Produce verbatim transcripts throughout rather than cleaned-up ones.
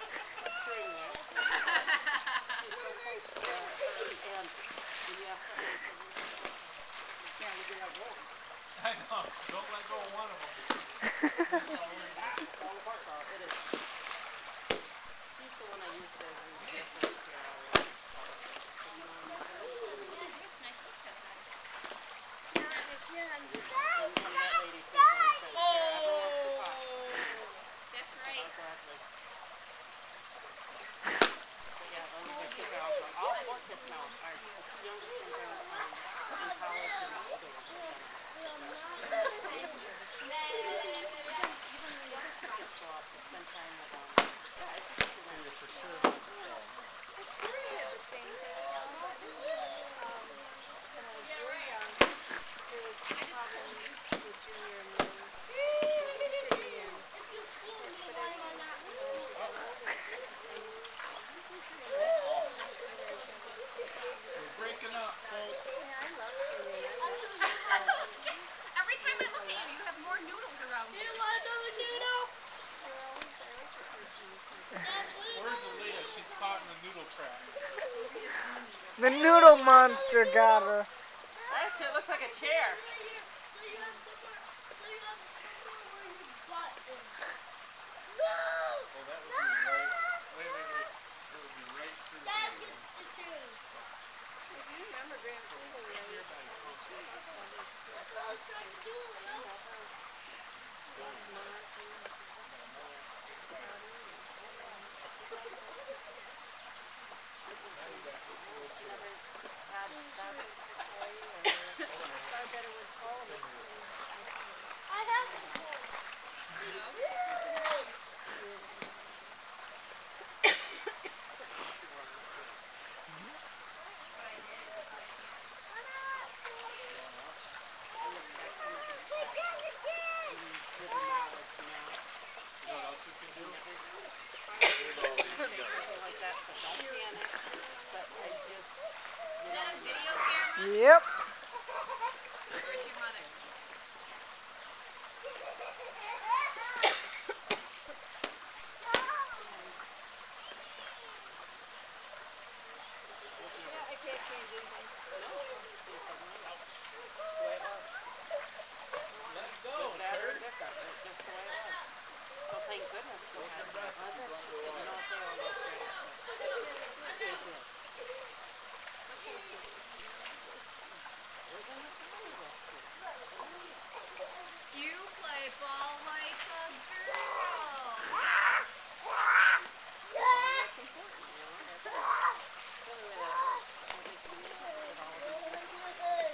string there. She's so close to her, and when you have to, yeah, you get that roll. I know. Don't let go of one of them. It's all apart, though. It is. He's the one I used as a reference here always. That's right. Exactly. But yeah, those are the two girls. All four kids now are the two youngest ones are um, in college and the older ones are done. Even the other two kids go out to spend time with them. Yeah, I think it's So nice. you're for sure. I sort of had the same thing. Um, when I was really young, there was problems with Junior and Liz fitting in. But as I was, you know, as we got older, I knew We're breaking up, folks. yeah, I love Junior. I love Every time I look at you, you have more noodles around you. you. Want another noodle? They're always, I like your cartoons. Where's Aaliyah? She's caught in the noodle trap. The noodle monster got her. That shit looks like a chair. Oh, that would be right. Wait, wait, wait. It would be right through here. If you remember Graham Cleveland, Here by the I have this one. Yep. Where's your mother? Yeah, I can't change anything. Let go, Better turd. and different. It's just the way it is. So thank goodness we had that. I bet you didn't know if they were this great. They did. We're gonna play this too. You play ball like a girl. That's important, you know. That's really where that what makes me excited with all of this.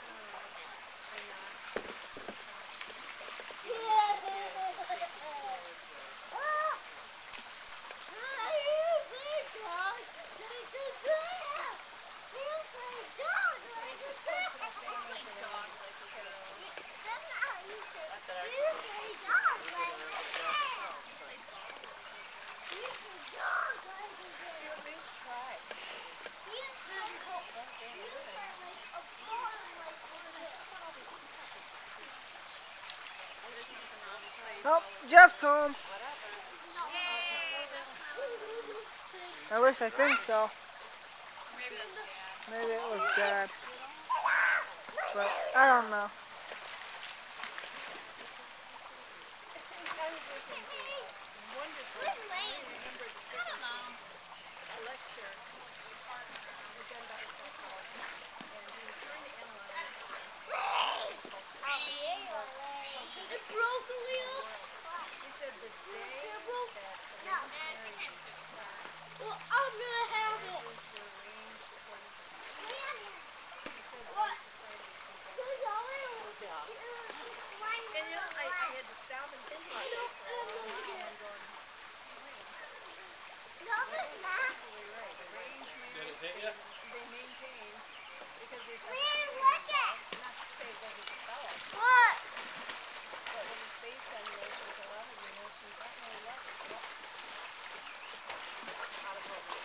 Oh, Jeff's home. Yay, At least I think so. maybe that's dad. Maybe it was Dad. But I don't know. Well, I'm gonna have it. And you know, I, I had to stop and think about it for a long time. I'm going, No, it's not. right. The range Did it hit you? they maintain because there's Man, look at not to say it doesn't develop, what? but when it's based on emotions, a lot of the emotions aren't really love, it's lust. Out of what we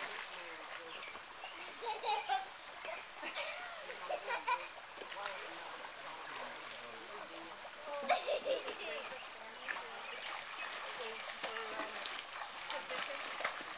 is for um, position.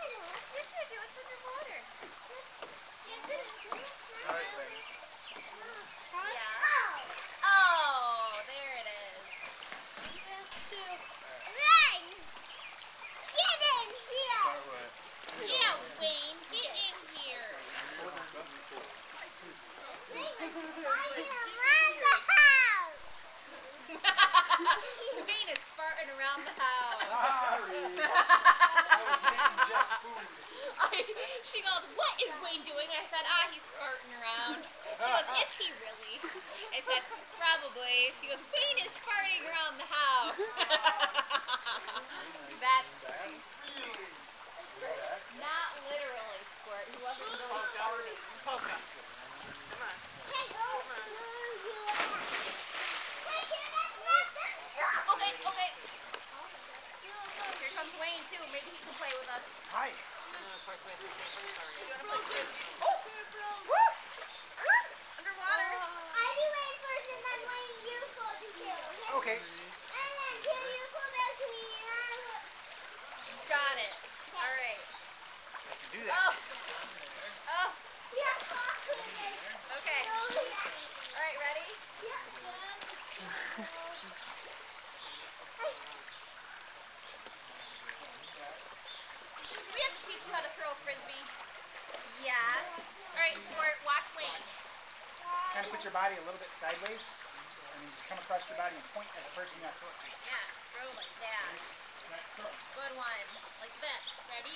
Yes, I do. It's underwater. Yes, it is. Alright, Wayne. Yeah. Oh, there it is. Start with. Yeah, Wayne, get in here. Wayne is farting around the house. I, she goes, what is Wayne doing? I said, ah, he's farting around. She goes, is he really? I said, probably. She goes, Wayne is farting around the house. That's funny. Not literally, Squirt. He wasn't really farting. Poppin. Come on. Okay, okay. Here comes Wayne, too. Maybe he can play with us. Hi. And then of course we have to say I'm sorry. You want to play frisbee? Oh! Woo! Underwater. Okay. Got it. All right. I can do that. Oh. Oh. Okay. All right, ready? We have to teach you how to throw a frisbee. Yes. All right, Squirt, watch Wayne. Kind of put your body a little bit sideways, and then just come across your body and point at the person you got to throw it to. Yeah, throw like that. Good one. Like this. Ready?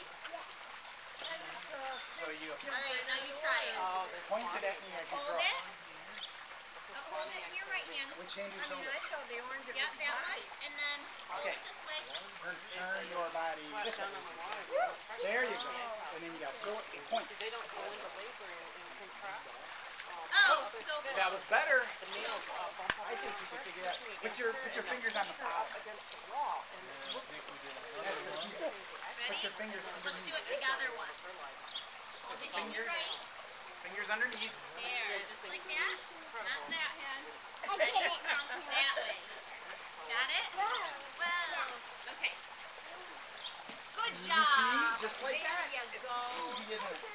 So you All right, now you try it. Oh, this point it at me as you Hold throw. it. Oh, hold it in your right hand. Which hand do you throw it? saw the orange of Yeah, his that body. one. And then hold Okay. it this way. Turn, turn your body this way. Down on the water. There you go. And then you got to throw it and point. They don't go into labor and, and can crop. Oh, so close. That was better. The nails uh, bump I think you can figure it out. Put your put your fingers on the up pot. against the wall. And it looks That's the secret. Put Ready? your fingers Let's underneath. do it together once. Hold it in your Fingers. right. Fingers underneath. There, just like that. Not that hand. Ready? That way. Got it? Whoa. Okay. Good You job. see? Just like there that. you It's go. easy, isn't it?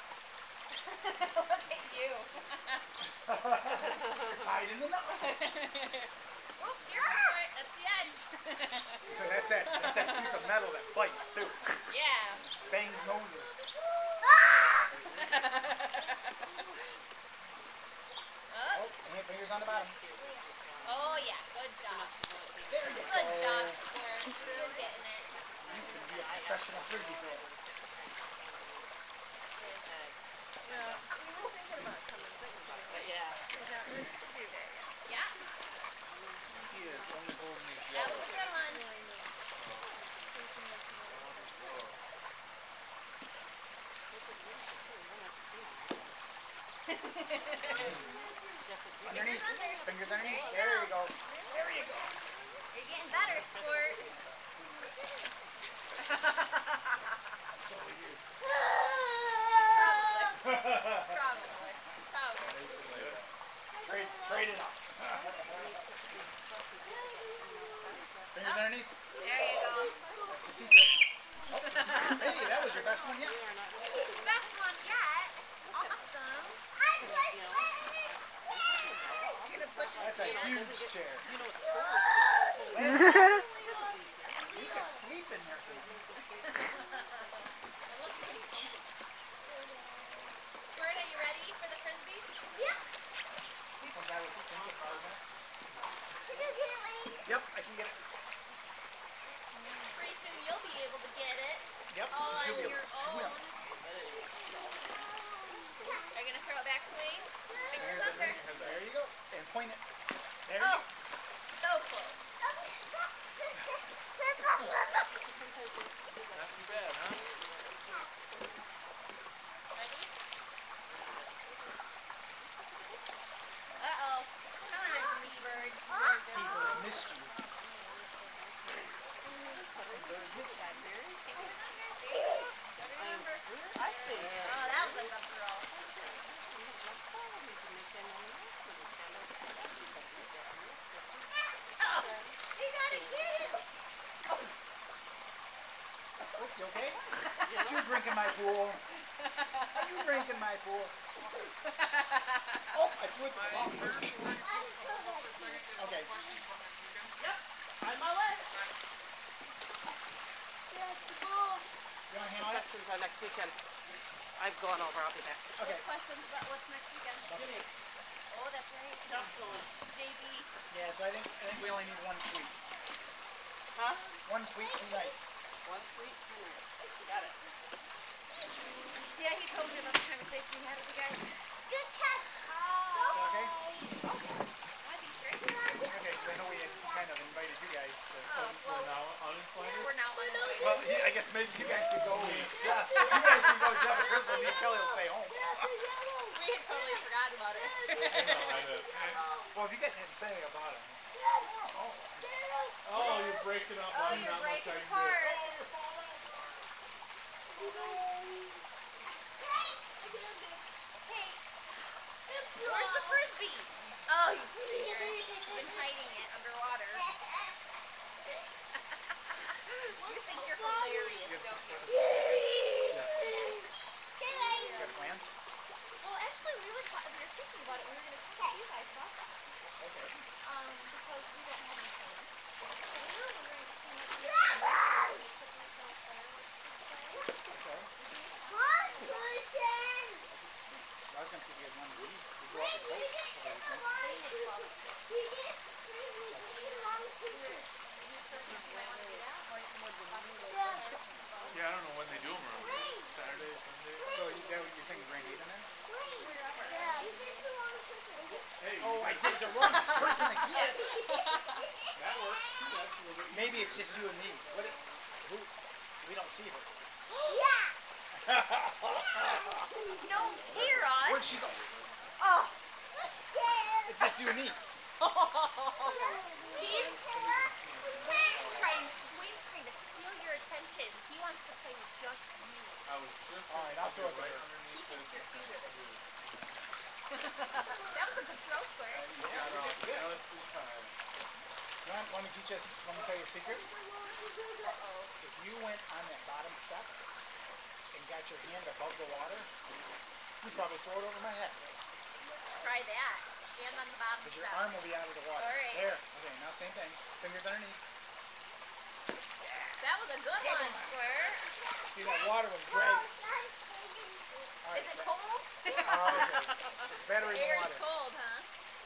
Look at you. You're tied in the knot. Oop, careful, Squirt. That's the edge. And that's that. That's that piece of metal that bites too. Yeah. Bangs noses. Oh. Oh, and fingers on the bottom. Oh, yeah. Good job. There you Good go. job, Squirt. You're getting it. You can be a professional frisbee thrower. yeah. Yeah. He is only holding his That yellow. was a good one. Underneath. under. Fingers underneath. There you There you go. There you go. You're getting better, Squirt. Probably. Probably. Trade, trade it off. Fingers underneath. There you go. That's the secret. Oh, hey, that was your best one yet. Best one yet. Awesome. You're gonna push his That's a chair. huge chair. You know, it's You could sleep in there tonight. It looks pretty comfy. Squirt, are you ready for the frisbee? One guy with a single car in it. Yep, I can get it. Pretty soon you'll be able to get it Yep. all on You'll be able your to swim. own. Are you gonna throw it back to Wayne? Fingers Fingers under. underneath. There you go. And point it. There Oh, you go. so close. Not too bad, huh? Ready? Uh-oh. Come on, T-Bird. T-Bird missed you. T-Bird missed you. Remember? I think. Oh, that was a good throw. Oh, you gotta get it. Oh. You okay? Did you drink in my pool? Are you drinking my pool? Oh, I threw it to the wall. Okay. Yep, on my way. You want to handle it? Questions on next weekend. I've gone over, I'll be back. Okay. Questions about what's next weekend? Jimmy, Oh, that's right. Chuck's going. J B. Yeah, so I think I think we only need one sweet. Huh? One sweet, two nights. One sweet, two nights. Got it. Yeah, he told me about the conversation he had with you guys. Good catch. Okay? That'd be great. Okay, because I know we had kind of invited you guys to. Oh, well, We're now uninvited? we're now on the way. Well, yeah, I guess maybe you guys could go. Yeah, you guys can go. Jeff and Crystal, me and Kelly will stay home. We had totally forgotten about it. I know, I did. Well, if you guys hadn't said anything about it. Oh, you're breaking up. Oh, I'm you're not much breaking I can do. apart. Hey, where's the frisbee? Oh, you stupid. You've been hiding it underwater. You think you're hilarious, don't you? You got plans? Well, actually, we were, ta- we were thinking about it. We were going to come to you guys about that. Okay. Um, because we don't have any plans. So we were wondering if you might be able to make something for a fireworks display. Okay. One person. Sweet. I was going to see if you had one of these. We go out with both. One person. Yeah, I don't know when they do them around here. Saturday, Sunday. So you, that, you're thinking Grand Haven then? Hey, Oh, I did the wrong person again. that works. That's a little bit Maybe it's just you and me. What? It, who? We don't see her. No, Tara! Where'd she go? Oh! It's just you and me. He's, Wayne's trying, Wayne's trying to steal your attention. He wants to play with just you. I was just All right, I'll throw it to right her. He underneath thinks this. you're cute. That was a good throw, Square. Got off just in time. You want, want me to teach us, want me to tell you a secret? Uh-oh. If you went on that bottom step and got your hand above the water, you'd probably throw it over my head. Try that. Stand on the bottom Because your step. arm will be out of the water. All right. There. Okay, now same thing. Fingers underneath. That was a good one, Square. See, that water was great. All right. Is it cold? Oh, okay. Better in the Air's water. cold, huh?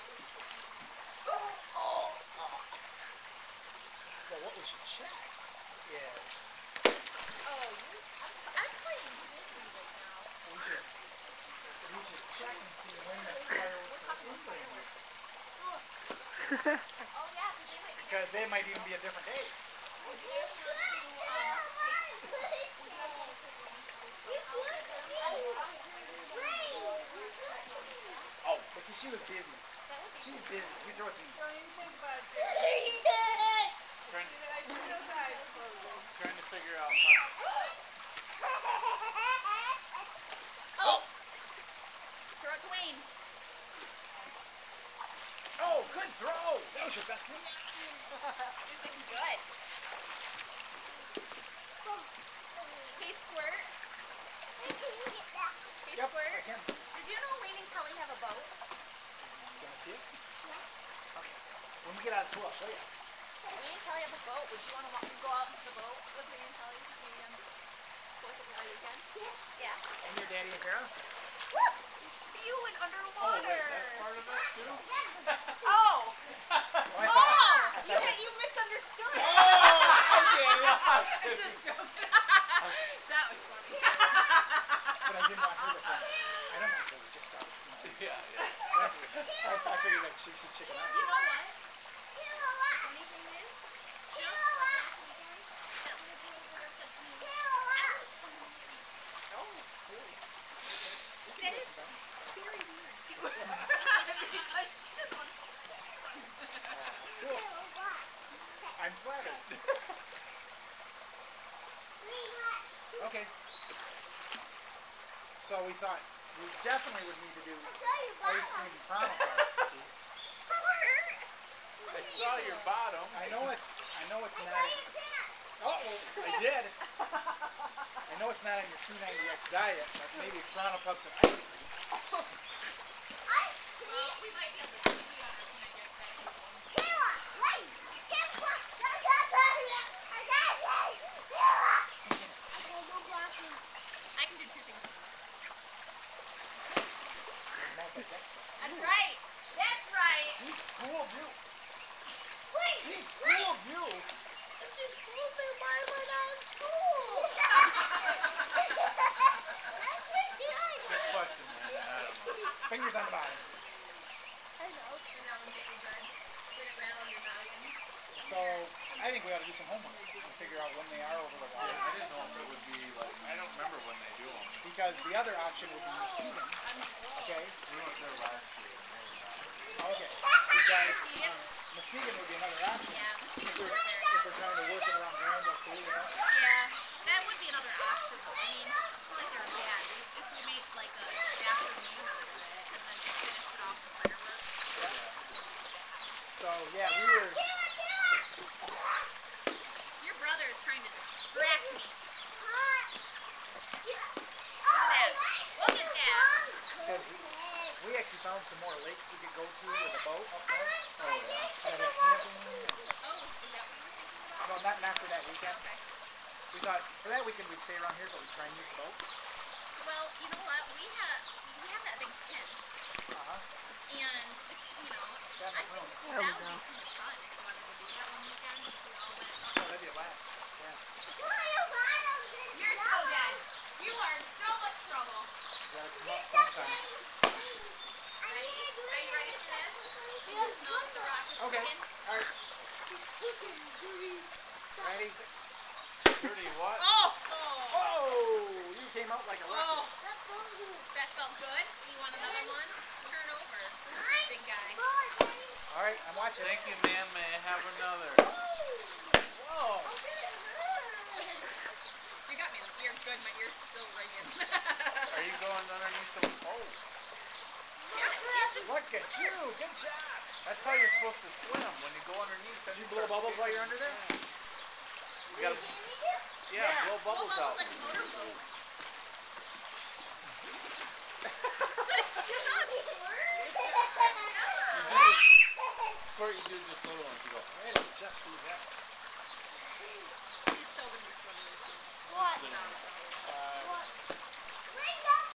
Well, what we should check is Oh, you, I'm, I'm playing Disney right now. we should, we should check and see when that fireworks are opening. Oh, yeah, because they might be. Because they might even be a different day. Would you guys want to, um, take, would you guys want to take Oh, because she was busy. She's busy. You throw it to me. Trying, trying to figure out how. Oh! Throw it to Wayne. Oh, good throw. That was your best one. She's doing good. Hey, Squirt. Hey, Yep, I Squirt. can. Did you know Wayne and Kelly have a boat? You want to see it? Okay. When we get out of the pool, I'll show you. Wayne and Kelly have a boat. Would you want to walk, go out into the boat with Wayne and Kelly? Maybe on fourth of July weekend? Yeah. And your daddy and Tara? You went Oh, underwater. wait, that's part of it too? Oh! Oh, I Oh! thought, I You, thought, you misunderstood. oh, okay. I'm just joking. That was funny. But I didn't want her to think. I don't want her to just start. You know. Yeah, yeah. That's, I, I figured that she should chicken out. You know what? The funny thing is, just last weekend, that little girl girl said to me, I was funny. Oh, really? That is very weird, too. Because she just wants to play. Cool. I'm flattered. Okay. So we thought we definitely would need to do ice cream chronicles. Squirt! I saw your bottom. I know it's I know it's not. Uh oh, I did. know it's not on your two ninety X diet, but maybe Toronto Pups and ice cream. Ice cream. Well, we might be on the T V on our T V next time. Kayla, wait. Kayla. Okay, no blocking. I can do two things at once. Maltodextrin. That's right. That's right. She schooled you. Wait, She wait. schooled you. If she schooled me, why am I not in school? That's ridiculous. Good question, man. I don't know. Fingers on the bottom. I know. And now I'm getting good. Put it around your volume. So I think we ought to do some homework and figure out when they are over the water. I didn't know if it would be like, I don't remember when they do them. Because the other option would be Muskegon. Okay? We went there last year. and they were not. Okay. Because um, Muskegon would be another option. Yeah, If Muskegon we're, over there. if we're trying to work it around Granville School, you know? Yeah, that would be another option. I mean, it's not like they're bad. If we made like a afternoon out of it and then just finish it off with fireworks. So yeah, we were. Your brother is trying to distract me. Look at that. Look at that. Because we actually found some more lakes we could go to with a boat up there. Oh, yeah. And have camping. Oh, is that what you were thinking about? No, not, not for that weekend. Okay. We thought for that weekend we'd stay around here, but we'd try and use the boat. Well, you know what? We have we have that big tent, Uh-huh. and you know, Got I enough think room. that would be kind of fun if we wanted to do that one weekend. If we all went. Oh, that'd be a blast. Yeah. You're so dead. You are in so much trouble. You gotta come up sometime. Ready? Are you ready for this? Can you smell what the rock is Okay. cooking? Alright. Ready? set- Dirty what? Oh! Oh! Oh! You came out like a rocket. Oh! That felt good. So you want another one? Turn over, big guy. Alright, I'm watching. Thank you, man. May I have another? Whoa! You got me. You're good. My ear's still ringing. Are you going underneath the... Oh. Yeah, she's just. Look at you! Good job! That's how you're supposed to swim. When you go underneath, then Did you you blow start bubbles while you're skating. under there? You gotta... Yeah, Yeah. blow Blow bubbles out. like a motorboat. You're not Squirt, you do just little ones. You go... Wait till Jeff sees that. She's so gonna be swimming this thing. What? Phenomenal.